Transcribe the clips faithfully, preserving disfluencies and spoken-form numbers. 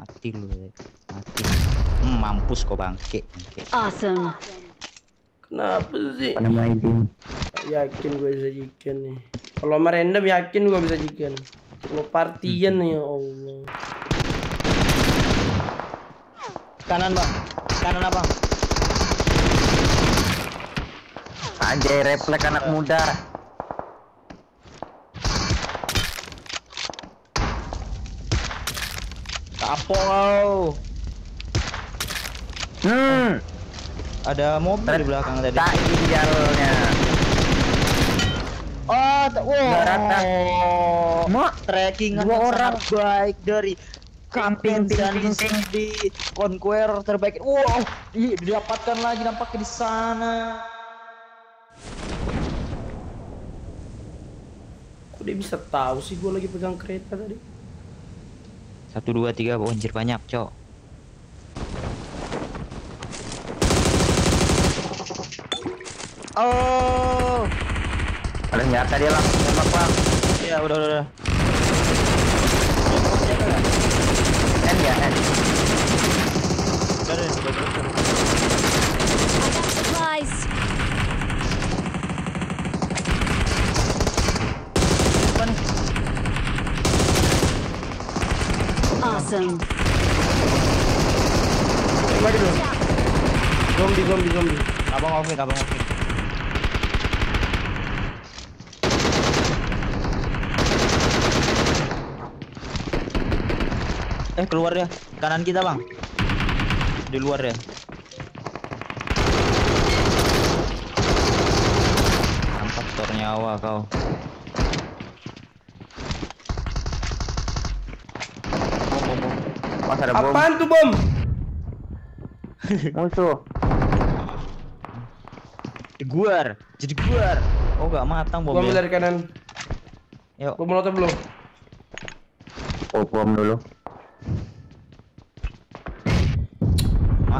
Mati lu, mati. Hmm, mampus kau bangke. bangke. Awesome. Kenapa sih? Pada main tim. Yakin gue bisa jikan nih. Kalau sama random yakin gue bisa jikan. Kalau partian nih ya Allah. Kanan bang, kanan abang. Anjay, refleks anak muda. Kapol. Hmm, Ada mobil di belakang tadi. tak jalnya. Oh, tak. Nggak rata. Wow. Mak, Tracking dua orang. baik dari Kampen Ting, ting, dan ting, ting. di Conqueror terbaik. Wow, ih, didapatkan lagi nampaknya di sana. Kok dia bisa tahu sih gue lagi pegang kereta tadi? Satu dua tiga, oh, anjir banyak, cok. Oh, Ada nyata dia lah, tembak bang. ya udah udah. udah. N ya, N. Udah, udah, udah, udah, udah. Supplies. Awesome. Mari dong. Zombie, zombie, zombie. Abang offin, abang offin. Eh, keluar ya. Kanan kita, Bang. Di luar ya. Mantap tor nyawa kau. Bom, bom, bom. Mas ada bom. Apaan tuh bom? Musuh. Guar, jadi guar. Oh, gak matang Gua bom ambil ya. dari kanan. Yuk. Gua molotov belum? Oh, bom dulu. Ma.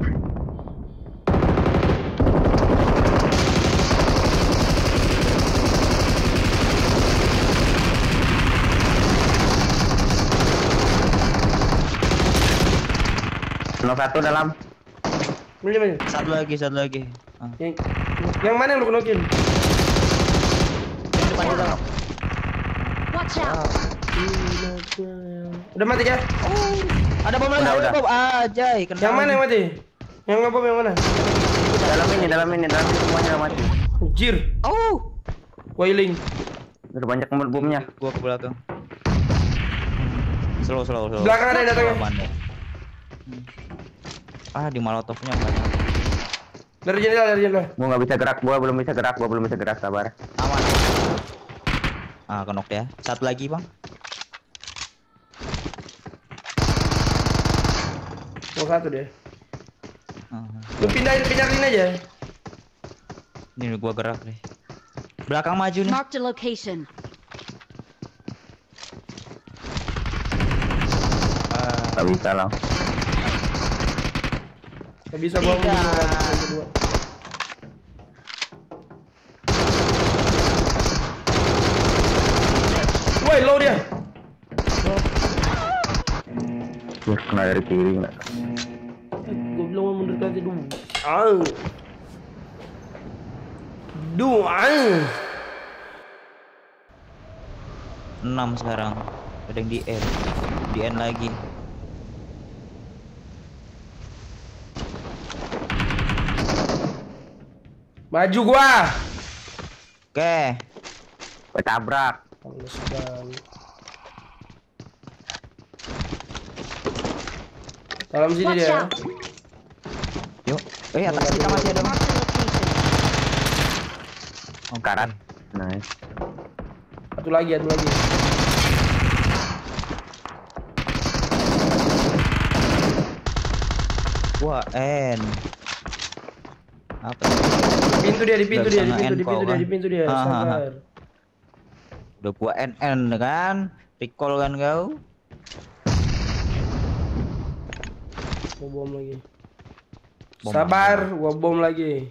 Nomor satu dalam. Ini mana? Satu lagi, satu lagi. Ah. Yang, yang mana yang lu knokin? Yang depan kita, Bang. Watch out. Udah mati ya? Ada bom lagi, Udah, ada udah. bom. Ajay, kena Yang mana yang lagi. mati? Yang ngebom yang mana? Dalam ini, dalam ini, dalam ini semuanya udah mati. Anjir, Oh, wailing. Udah banyak bomnya. gua ke belakang. Slow, slow, slow. Belakang ada yang datang ya? Aman ya. Hmm. Ah, di molotovnya banyak. Dari jendela, dari jendela. Gua nggak bisa gerak, gua belum bisa gerak, gua belum bisa gerak, sabar. Aman. Ah, kenok ya. Satu lagi, Bang. Oh, satu deh. Ah, Lu pindahin, pindahin aja. ini gua gerak deh. Belakang maju nih. Marked a location. Ah, Nggak bisa lah. Gak bisa gua Tiga. yang kedua. Woi, low dia. Terus kena dari kiri nggak? Gue bilang mau mundur nanti dulu. Ah. Dua. enam sekarang. Ada yang di N. Di N lagi. Maju gua. Oke. Gua tabrak. Males banget. Dalam sini Watch dia. out. Yuk. Eh, atas kita masih ada. Marked a location. Oh, Karat. Nice. Satu lagi, satu lagi. Wah, N. Apa? Pintu dia, di pintu Udah dia, di bisa pintu, di nge-end pintu kau, dia, kan? di pintu dia. Ah, ah, ah. Sabar. Udah gua N N kan? Recall kan kau? Gua bom lagi. Bom Sabar, gua bom lagi.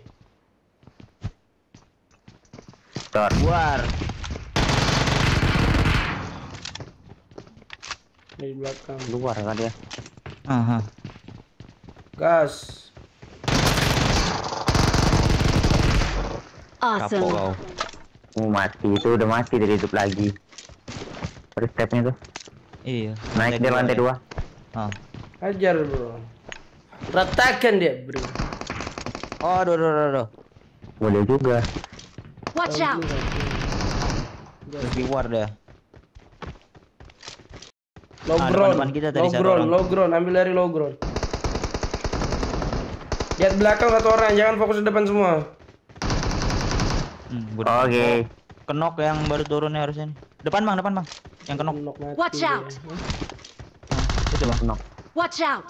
Tor. Luar. Di belakang. Luar kan dia. Aha. Gas. Kapok Awesome. kau. Oh, mati itu udah mati dari hidup lagi. First stepnya tuh. Iya. Naik dia lantai dua. Ah. Hajar bro. Ratakan dia bro. Oh, aduh, aduh, aduh, aduh. Boleh juga. Watch out. Terus keluar dia. Low Ah, ground. depan-depan kita tadi Low satu ground, orang. low ground, ambil dari low ground. Lihat belakang satu orang, jangan fokus di depan semua. Hmm, gua- Oke. Kenok yang baru turunnya harusnya nih. Depan bang, depan bang. Yang kenok. Knock mati Watch dia. out. Itu bang. Knock. Watch out.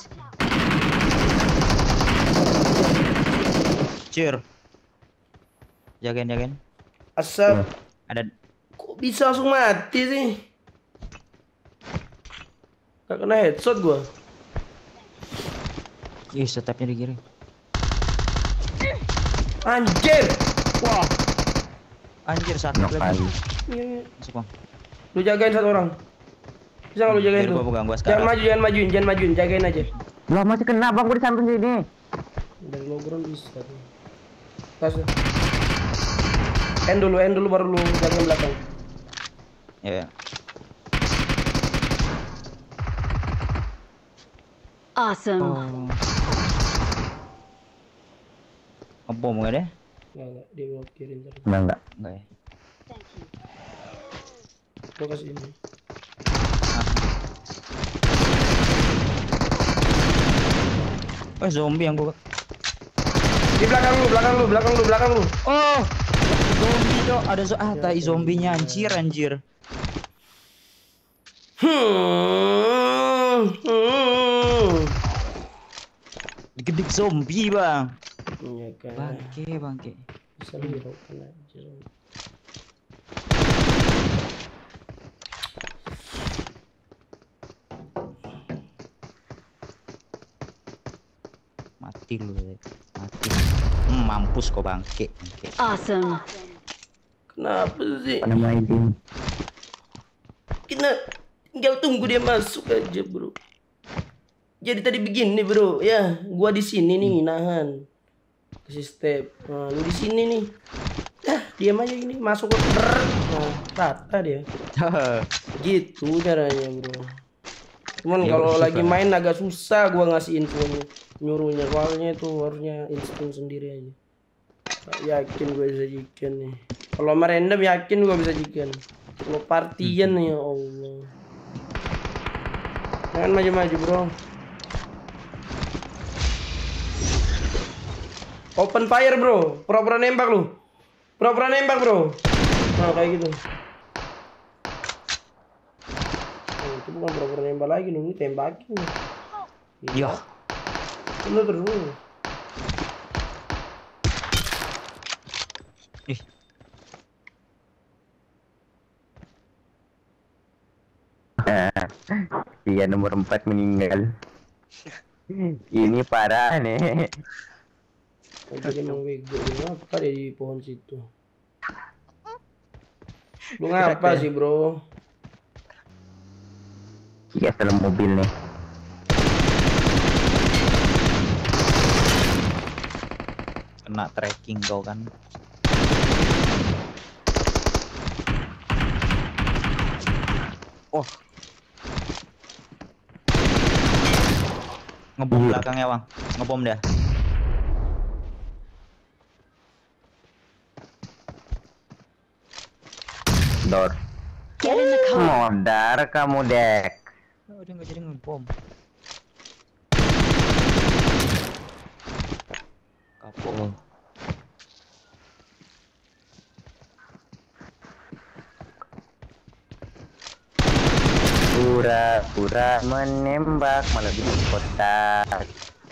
Cheer. Jagain, jagain. Asap. Ada. Kok bisa langsung mati sih? Gak kena headshot gua. Ih, setepnya di kiri. Anjir. Wah. Anjir, sakit Knock lagi. lagi. Iya, iya. Masuk bang. Lu jagain satu orang. Bisa nggak lu jagain Biar tuh? gua pegang, gua Jangan sekarang. maju, jangan majuin, jangan majuin, jagain aja. Lah masih kena bang, gua di samping sini. Dari low ground bisa tuh. Tas. End dulu, end dulu baru lu jagain belakang. Ya. Awesome. Oh. Ngebom nggak deh? Nggak, nggak, dia blokirin tadi. Enggak enggak. Enggak ya. Gua kasih ini. Oh, zombie yang gua. Di belakang lu, belakang lu, belakang lu, belakang lu. Oh, zombie dong. Ada zo ah, tai zombinya anjir, anjir. Hmm. Hmm. Gede zombie bang. Iya kan. Bangke, bangke. Bisa lu hiraukan aja. Mati lu, ya. Mati. Hmm, mampus kok bangke, bangke. Awesome. Kenapa sih? Pada main tim. Kita tinggal tunggu dia masuk aja, bro. Jadi tadi begini, bro. Ya, gua di sini nih nahan. Kasih step. Nah, lu di sini nih. Dah, diam aja gini, masuk ke ber. Nah, rata dia. Gitu caranya, bro. Cuman Ya, kalau bersih, lagi Bang. main agak susah gua ngasih infonya, nyuruhnya. Soalnya itu harusnya insting sendiri aja. Gak yakin gue bisa jikan nih. Kalau sama random yakin gua bisa jikan. Kalau partian Hmm. ya Allah. Jangan maju-maju, bro. Open fire, bro. Pura-pura nembak lu. Pura-pura nembak, bro. Nah, kayak gitu. Oh, itu bukan pura-pura nembak lagi, lu tembakin. Ya. Lu terus. Ih, Dia nomor empat meninggal. Ini parah nih. Oh, jadi emang bego. Dia ngapa dia di pohon situ? Lu ngapa sih, bro? Iya, dalam mobil nih. kena tracking kau kan. Oh. Ngebom belakangnya, Bang. Ngebom dah. Dor. Get in the car. Modar kamu, Dek. Oh, dia nggak jadi ngebom. Kapok. Pura-pura menembak malah bikin kotak.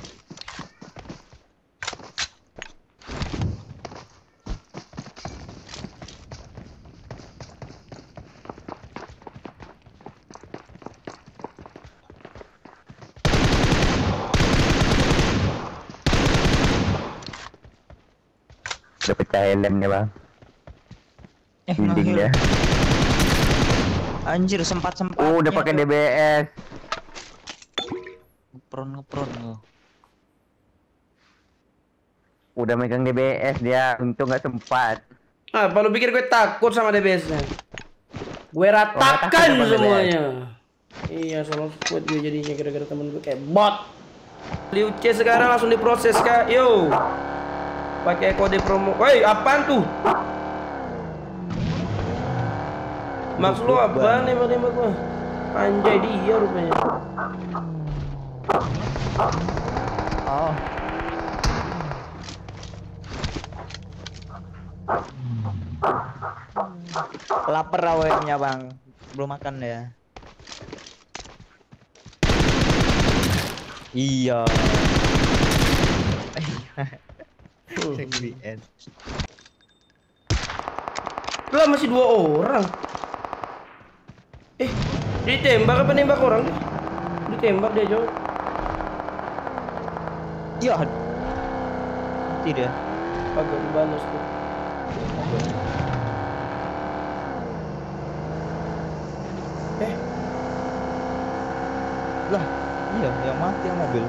Udah pecah helmnya, Bang. Eh, Dinding ngehil. dia. Anjir, sempat-sempat Oh, udah pakai D B S. Ngepron ngepron lo. Udah megang D B S dia, untung nggak sempat. Ah, lu pikir gue takut sama D B S-nya? Gue ratakan takut sama semuanya. Iya, solo squad gue jadinya gara-gara temen gue kayak bot. Liu C sekarang langsung diproses, Kak. Yo. Pakai kode promo. Woi, apaan tuh? Maksud lu apaan nembak-nembak gua? Anjay, dia rupanya. Oh. Lapar awalnya bang, belum makan ya. Iya. Lah masih dua orang. Eh, ditembak apa nembak orang? Ditembak dia jauh. Iya. Tidak. Agak dibalas tuh. Eh, Lah, iya yang mati yang mobil.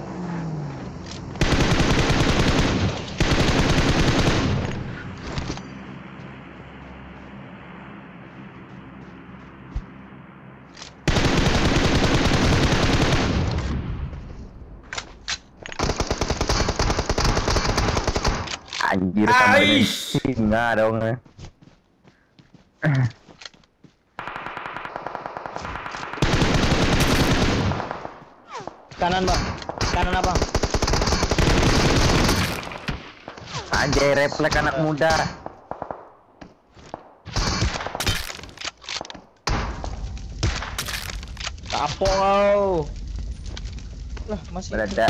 Anjir sama dengan Aish. singa dong. Kanan bang, kanan abang. Anjay, refleks anak muda. Kapol. Lah masih. Berada.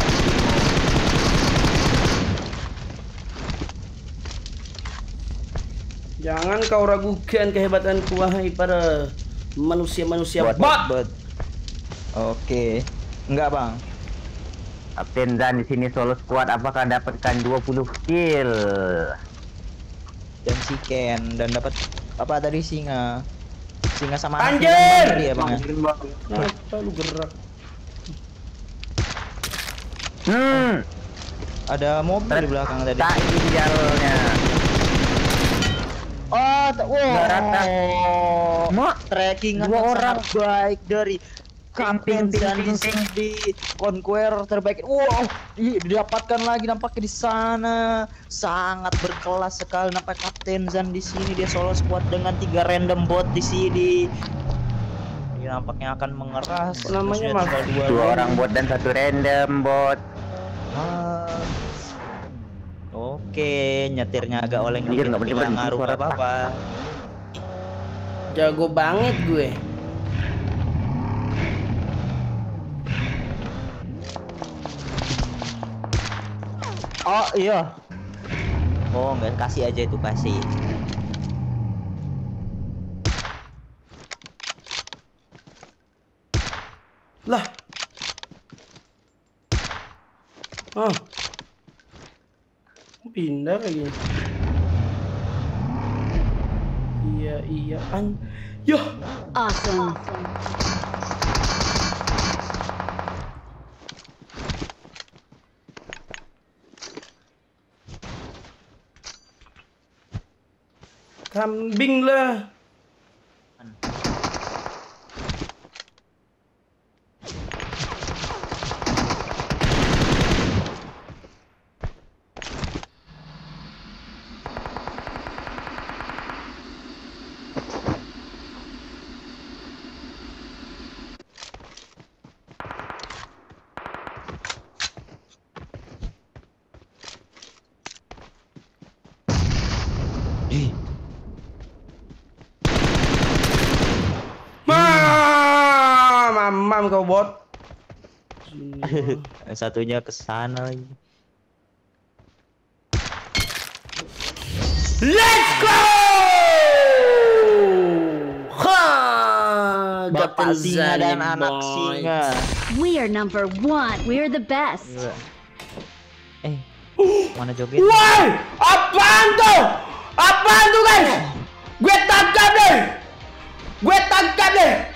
jangan kau ragukan kehebatanku wahai para manusia-manusia Bot. bot. Bot. Oke. Enggak bang. Kapten Zan di sini solo squad apakah dapatkan dua puluh kill? Dan si Ken dan dapat apa tadi singa. Singa sama anak Anjir! tadi ya bang. ya? Kenapa lu gerak? Hmm, Ada mobil di belakang tadi. tak idealnya. Oh, tak- Nggak rata. wow. Mak, Tracking dua orang. baik dari Camping, Kapten Zan ping, ping, ping. di Conqueror terbaik. Wow, di- didapatkan lagi nampaknya di sana. Sangat berkelas sekali nampak Kapten Zan di sini. Dia solo squad dengan tiga random bot di sini. Dia nampaknya akan mengeras. Apa namanya, Terus Mas? tinggal dua Dua lagi. orang bot dan satu random bot. Ah. Oke, nyetirnya agak oleng Anjir, dikit, nggak tapi bener-bener nggak ngaruh suara apa-apa. Jago banget gue. Oh iya. Oh nggak kasih aja itu kasih. Lah. Ah. Pindah lagi. Iya, iya an. Yo. Awesome. Kambing lah. Mamam kau bot. Satunya ke sana lagi. Let's go! Ha! Bapak Kapten singa dan Zani, anak boy. singa. We are number one. We are the best. Eh, mana joget? Woi, apaan tuh? Apaan tuh guys? Gue tangkap deh. Gue tangkap deh.